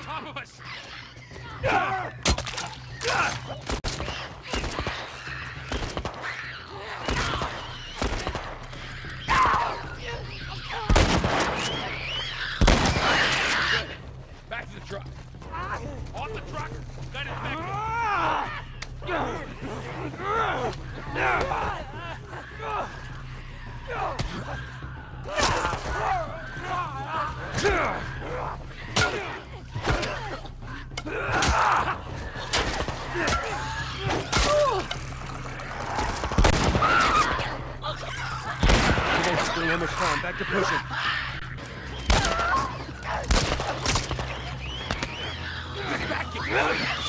top of us! Back to the truck. On the truck! Gun is back. Almost gone. Back to pushing. Back, you